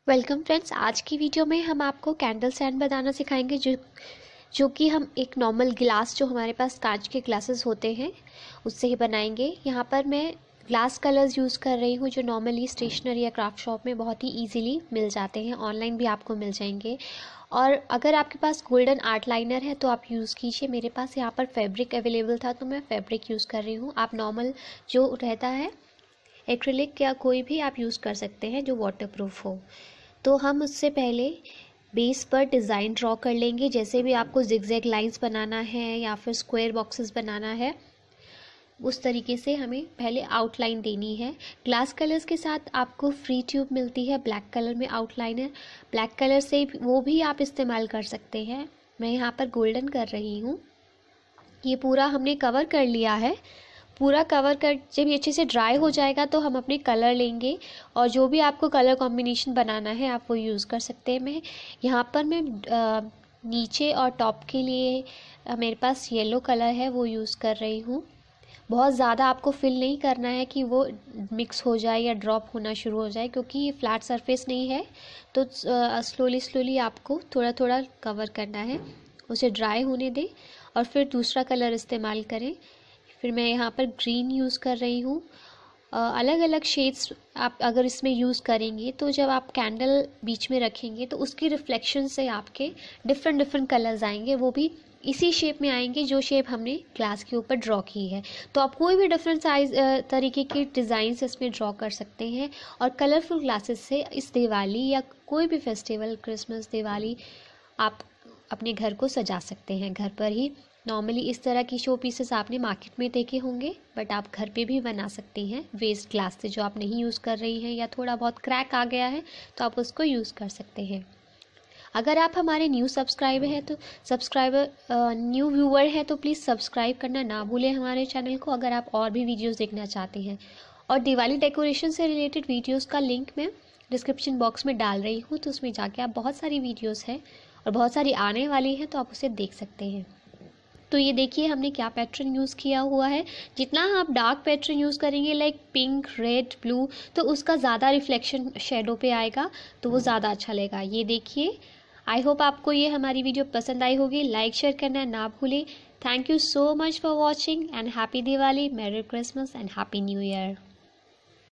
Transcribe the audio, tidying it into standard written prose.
Welcome friends. आज की video में हम आपको कैंडल स्टैंड बनाना सिखाएंगे जो कि हम एक नॉर्मल गिलास, जो हमारे पास कांच के ग्लासेस होते हैं, उससे ही बनाएंगे। यहाँ पर मैं ग्लास कलर्स यूज़ कर रही हूँ जो नॉर्मली स्टेशनरी या क्राफ्ट शॉप में बहुत ही इजीली मिल जाते हैं, ऑनलाइन भी आपको मिल जाएंगे। और अगर आपके पास गोल्डन आर्ट लाइनर है तो आप यूज़ कीजिए। मेरे पास यहाँ पर फैब्रिक अवेलेबल था तो मैं फैब्रिक यूज़ कर रही हूँ। आप नॉर्मल जो रहता है एक्रिलिक या कोई भी आप यूज़ कर सकते हैं जो वाटरप्रूफ हो। तो हम उससे पहले बेस पर डिज़ाइन ड्रॉ कर लेंगे। जैसे भी आपको जिगजैग लाइंस बनाना है या फिर स्क्वायर बॉक्सेस बनाना है, उस तरीके से हमें पहले आउटलाइन देनी है। ग्लास कलर्स के साथ आपको फ्री ट्यूब मिलती है ब्लैक कलर में आउटलाइनर। ब्लैक कलर से वो भी आप इस्तेमाल कर सकते हैं। मैं यहाँ पर गोल्डन कर रही हूँ। ये पूरा हमने कवर कर लिया है। पूरा कवर कर जब ये अच्छे से ड्राई हो जाएगा तो हम अपने कलर लेंगे और जो भी आपको कलर कॉम्बिनेशन बनाना है आप वो यूज़ कर सकते हैं। मैं यहाँ पर नीचे और टॉप के लिए मेरे पास येलो कलर है, वो यूज़ कर रही हूँ। बहुत ज़्यादा आपको फिल नहीं करना है कि वो मिक्स हो जाए या ड्रॉप होना शुरू हो जाए, क्योंकि ये फ्लैट सरफेस नहीं है। तो स्लोली आपको थोड़ा थोड़ा कवर करना है, उसे ड्राई होने दें और फिर दूसरा कलर इस्तेमाल करें। फिर मैं यहाँ पर ग्रीन यूज़ कर रही हूँ। अलग अलग शेड्स आप अगर इसमें यूज़ करेंगे तो जब आप कैंडल बीच में रखेंगे तो उसकी रिफ्लेक्शन से आपके डिफरेंट कलर्स आएंगे, वो भी इसी शेप में आएंगे जो शेप हमने ग्लास के ऊपर ड्रॉ की है। तो आप कोई भी डिफरेंट साइज तरीके के डिज़ाइंस इसमें ड्रॉ कर सकते हैं और कलरफुल ग्लासेस से इस दिवाली या कोई भी फेस्टिवल, क्रिसमस, दिवाली, आप अपने घर को सजा सकते हैं घर पर ही। नॉर्मली इस तरह की शो पीसेस आपने मार्केट में देखे होंगे, बट आप घर पे भी बना सकती हैं वेस्ट ग्लास से, जो आप नहीं यूज़ कर रही हैं या थोड़ा बहुत क्रैक आ गया है तो आप उसको यूज़ कर सकते हैं। अगर आप हमारे न्यू व्यूअर हैं तो प्लीज़ सब्सक्राइब करना ना भूलें हमारे चैनल को, अगर आप और भी वीडियोस देखना चाहते हैं। और दिवाली डेकोरेशन से रिलेटेड वीडियोस का लिंक मैं डिस्क्रिप्शन बॉक्स में डाल रही हूँ, तो उसमें जाके आप बहुत सारी वीडियोस हैं और बहुत सारी आने वाली हैं तो आप उसे देख सकते हैं। तो ये देखिए हमने क्या पैटर्न यूज़ किया हुआ है। जितना आप डार्क पैटर्न यूज़ करेंगे लाइक पिंक, रेड, ब्लू, तो उसका ज़्यादा रिफ्लेक्शन शेडो पे आएगा, तो वो ज़्यादा अच्छा लगेगा। ये देखिए, आई होप आपको ये हमारी वीडियो पसंद आई होगी। लाइक शेयर करना ना भूलें। Thank you so much for watching and happy Diwali, merry Christmas and happy new year.